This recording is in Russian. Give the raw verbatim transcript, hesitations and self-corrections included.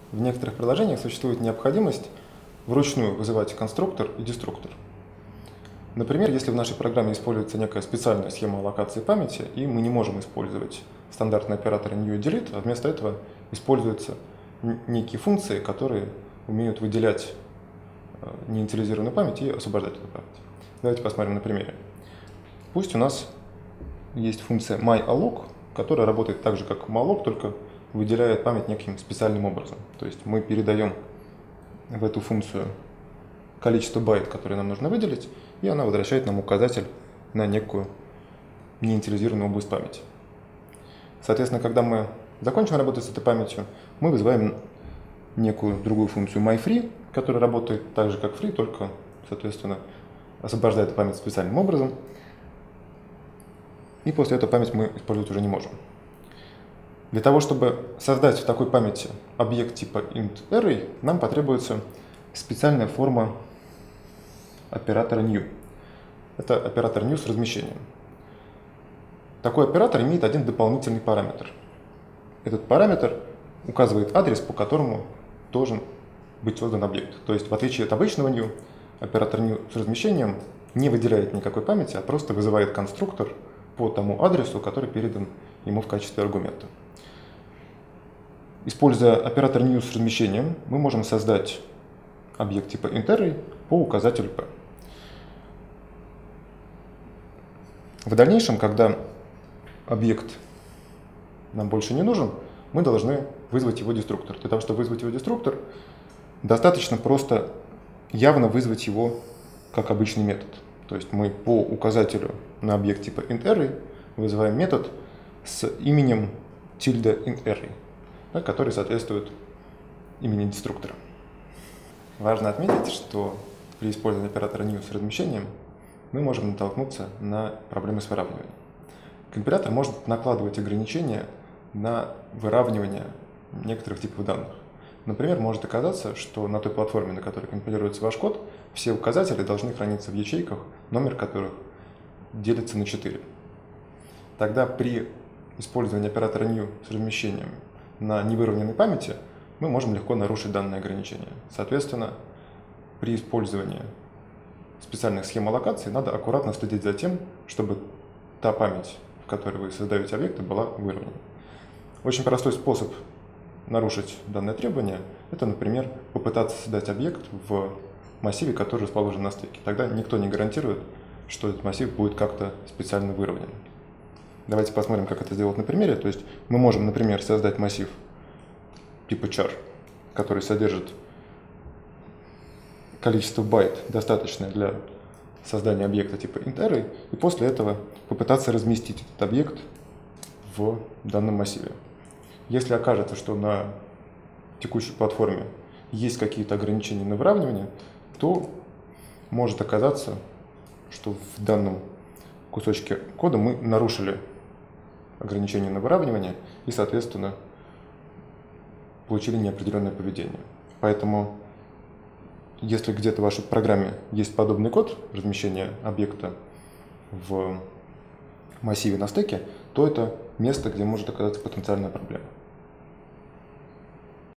В некоторых приложениях существует необходимость вручную вызывать конструктор и деструктор. Например, если в нашей программе используется некая специальная схема аллокации памяти, и мы не можем использовать стандартный оператор new и delete, а вместо этого используются некие функции, которые умеют выделять неинициализированную память и освобождать эту память. Давайте посмотрим на примере. Пусть у нас есть функция myAlloc, которая работает так же, как malloc, только выделяет память неким специальным образом. То есть мы передаем в эту функцию количество байт, которые нам нужно выделить, и она возвращает нам указатель на некую неинициализированную область памяти. Соответственно, когда мы закончим работать с этой памятью, мы вызываем некую другую функцию myFree, которая работает так же, как free, только, соответственно, освобождает память специальным образом. И после этого память мы использовать уже не можем. Для того, чтобы создать в такой памяти объект типа int_array, нам потребуется специальная форма оператора new. Это оператор new с размещением. Такой оператор имеет один дополнительный параметр. Этот параметр указывает адрес, по которому должен быть создан объект. То есть, в отличие от обычного new, оператор new с размещением не выделяет никакой памяти, а просто вызывает конструктор по тому адресу, который передан ему в качестве аргумента. Используя оператор new с размещением, мы можем создать объект типа int_array по указателю p. В дальнейшем, когда объект нам больше не нужен, мы должны вызвать его деструктор. Для того, чтобы вызвать его деструктор, достаточно просто явно вызвать его как обычный метод. То есть мы по указателю на объект типа int_array вызываем метод с именем tilde int_array, да, который соответствует имени деструктора. Важно отметить, что при использовании оператора new с размещением мы можем натолкнуться на проблемы с выравниванием. Компилятор может накладывать ограничения на выравнивание некоторых типов данных. Например, может оказаться, что на той платформе, на которой компилируется ваш код, все указатели должны храниться в ячейках, номер которых делится на четыре. Тогда при использовании оператора new с размещением на невыровненной памяти мы можем легко нарушить данное ограничение. Соответственно, при использовании специальных схем аллокации надо аккуратно следить за тем, чтобы та память, в которой вы создаете объекты, была выровнена. Очень простой способ нарушить данное требование – это, например, попытаться создать объект в массиве, который расположен на стеке. Тогда никто не гарантирует, что этот массив будет как-то специально выровнен. Давайте посмотрим, как это сделать на примере. То есть мы можем, например, создать массив типа char, который содержит количество байт, достаточное для создания объекта типа int_array, и после этого попытаться разместить этот объект в данном массиве. Если окажется, что на текущей платформе есть какие-то ограничения на выравнивание, то может оказаться, что в данном кусочке кода мы нарушили ограничения на выравнивание и, соответственно, получили неопределенное поведение. Поэтому, если где-то в вашей программе есть подобный код размещения объекта в массиве на стеке, то это место, где может оказаться потенциальная проблема.